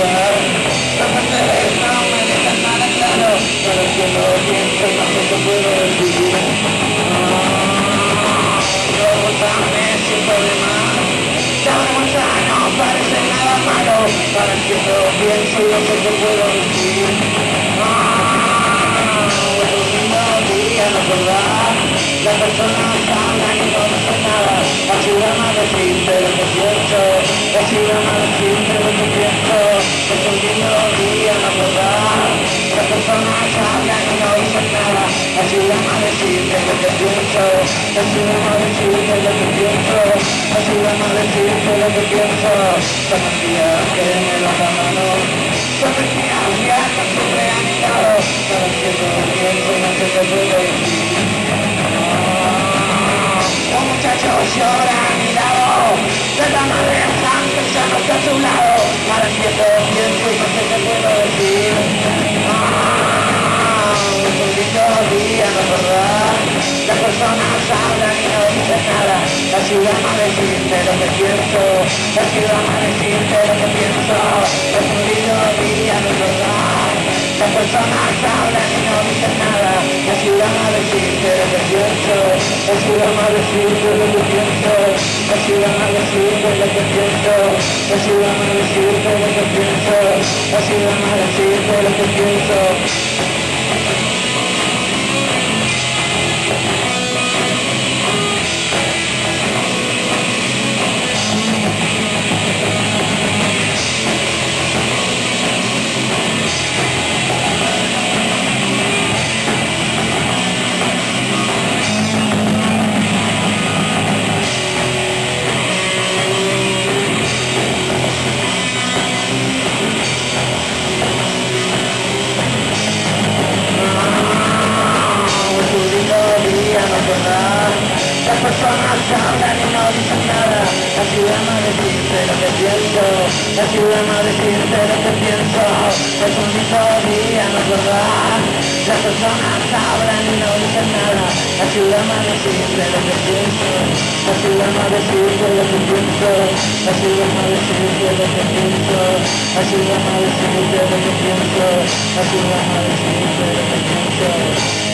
verdad. Los papeles no me dejan nada claro, pero es que no pienso, no sé qué puedo decir. Pregúntame sin problemas, la vergüenza no parece nada malo, pero es que no pienso y no sé qué puedo decir. Es un lindo día, no es verdad. Las personas hablan y no dicen nada. Ayúdame a decirte lo que pienso. Ayúdame a decirte lo que pienso. Es un lindo día, no es verdad. Las personas hablan y no dicen nada. Ayúdame a decirte lo que pienso. Ayúdame a decirte lo que pienso. Ayúdame a decirte lo que pienso. Son los días que me lo dan mano. Son los días que no siempre han estado. Pero es que no pienso y no sé qué puedo decir. Los muchachos lloran a mi lado, la madre están pensando que a su lado. Ahora entiendo, pienso y no sé qué puedo decir. Es un lindo día, no es verdad. Las personas hablan y no dicen nada. Ayúdame a decirte lo que pienso. Ayúdame a decirte lo que pienso. Es un lindo día, no es verdad. Las personas hablan y no dicen nada. Ayúdame a decirte lo que pienso. Ayúdame a decirte lo que pienso. Ayúdame a decirte lo que pienso. Ayúdame a decirte lo que pienso. Ayúdame a decirte lo que pienso. Las personas hablan y no dicen nada. Ayúdame a decirte lo que pienso. Ayúdame a decirte lo que pienso. Es un lindo día, no es verdad. Las personas hablan y no dicen nada. Ayúdame a decirte lo que pienso. Ayúdame a decirte lo que pienso. Ayúdame a decirte lo que pienso. Ayúdame a decirte lo que pienso. Ayúdame a decirte lo que pienso.